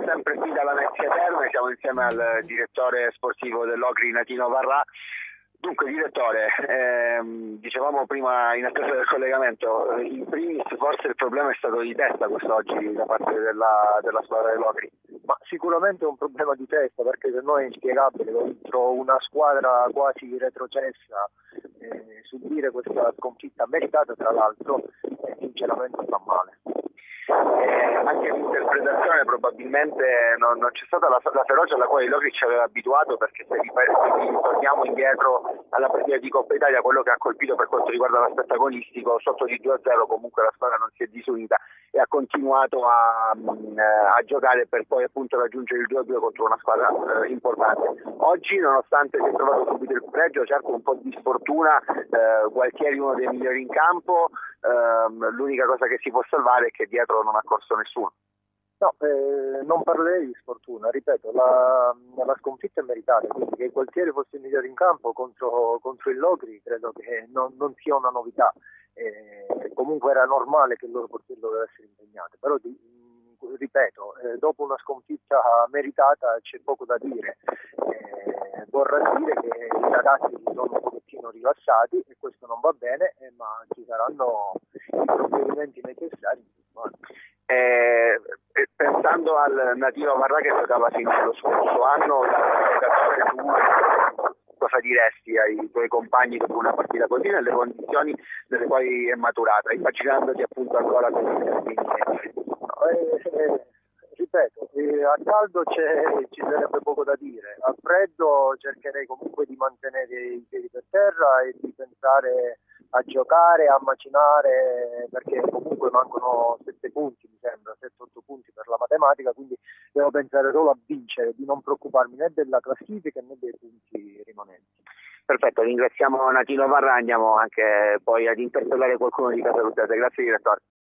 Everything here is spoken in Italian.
sempre qui dalla Venezia Terme, siamo insieme al direttore sportivo dell'Ocri Natino Varrà. Dunque direttore, dicevamo prima in attesa del collegamento, in primis forse il problema è stato di testa quest'oggi da parte della squadra dell'Ocri. Ma sicuramente è un problema di testa, perché per noi è inspiegabile contro una squadra quasi retrocessa subire questa sconfitta meritata, tra l'altro, sinceramente fa male. Anche l'interpretazione probabilmente non c'è stata la ferocia alla quale l'Ocri ci aveva abituato, perché se torniamo indietro alla partita di Coppa Italia, quello che ha colpito per quanto riguarda l'aspetto agonistico, sotto di 2-0 comunque la squadra non si è disunita e ha continuato a giocare per poi appunto raggiungere il 2-2 contro una squadra importante. Oggi, nonostante si è trovato subito il pareggio, certo un po' di sfortuna, Gualtieri uno dei migliori in campo, l'unica cosa che si può salvare è che dietro non ha corso nessuno. No, non parlerei di sfortuna, ripeto, la sconfitta è meritata, quindi che Gualtieri fosse il migliore in campo contro il Locri credo che non sia una novità, comunque era normale che il loro portiere doveva essere impegnato, però ripeto, dopo una sconfitta meritata c'è poco da dire, vorrà dire che i ragazzi si sono un pochettino rilassati e questo non va bene, ma ci saranno i provvedimenti necessari. Pensando al Natino Varrà che giocava fino allo scorso anno, cosa diresti ai tuoi compagni dopo una partita così, nelle condizioni nelle quali è maturata, immaginandoti appunto ancora così? Ripeto, a caldo ci sarebbe poco da dire, a freddo cercherei comunque di mantenere i piedi per terra e di pensare a giocare, a macinare, perché comunque mancano 7 punti, mi sembra, 7-8 punti per la matematica, quindi devo pensare solo a vincere, di non preoccuparmi né della classifica né dei punti rimanenti. Perfetto, ringraziamo Natino Varrà, andiamo anche poi ad interpellare qualcuno di Casa Luzzese. Grazie direttore.